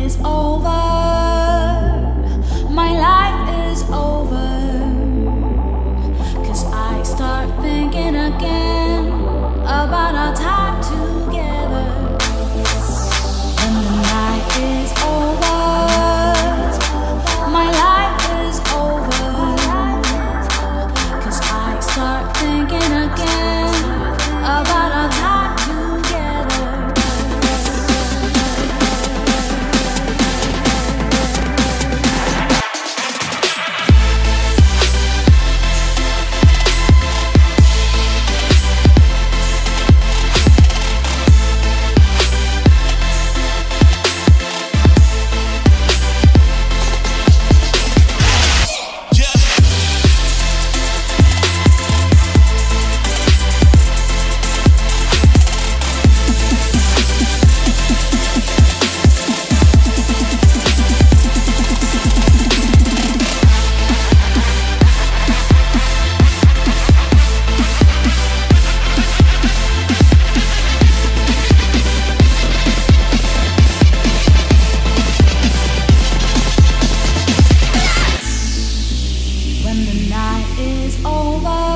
is over, my life is over, 'cause I start thinking again about our time together. When the night is over, my life is over, 'cause I start thinking again about our time together. When the night is over,